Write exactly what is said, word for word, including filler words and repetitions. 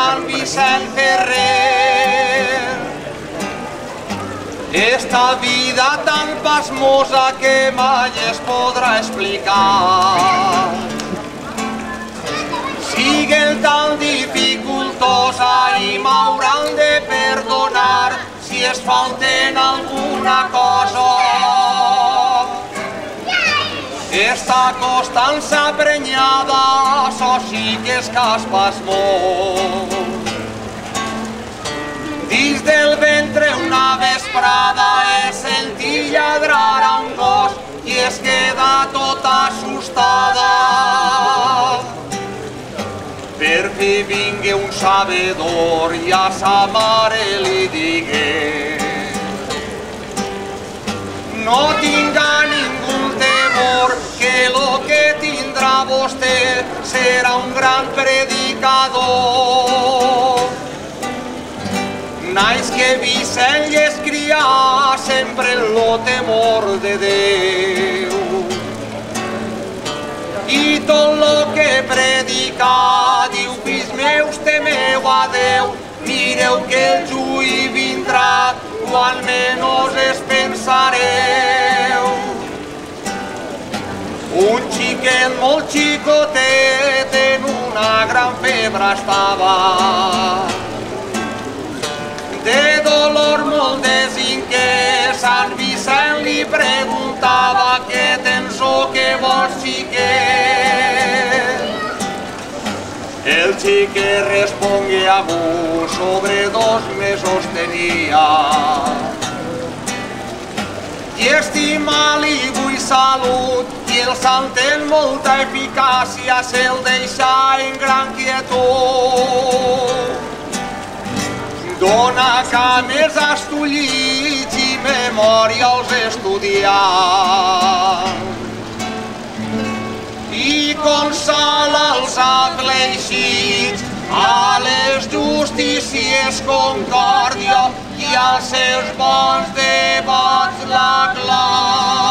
Sant Vicent Ferrer. Esta vida tan pasmosa que mai es podrà explicar, sigue tan dificultosa i m'hauran de perdonar si es falten alguna cosa. Esta constança prenyada, això sí que és caspasmós. Dins del ventre una vesprada he sentit lladrar a un gos i es queda tota assustada. Per fi vingué un sabedor i a sa mare li digué: no tinga ningú temor, que lo que tindrà vostè serà un gran predicador. Naix que Vicent i es cria sempre en lo temor de Déu, i tot lo que predica diu: fills meus, temeu a Déu, mireu que el juí vindrà quan menys es pensareu. Un xiquet molt xicotet en una gran febre estava, de dolor molt desinquet. Sant Vicent li preguntava: què tens o què vols, xiquet? El xiquet respongué a gust: sobre dos mesos tenia, i estimar li vull salut, i el sant en molta eficàcia se'l deixa en gran quietud. Dóna cames estollits i memòria als estudiants, i consola els afligits, a les justícies concòrdia i als seus bons devots la clau.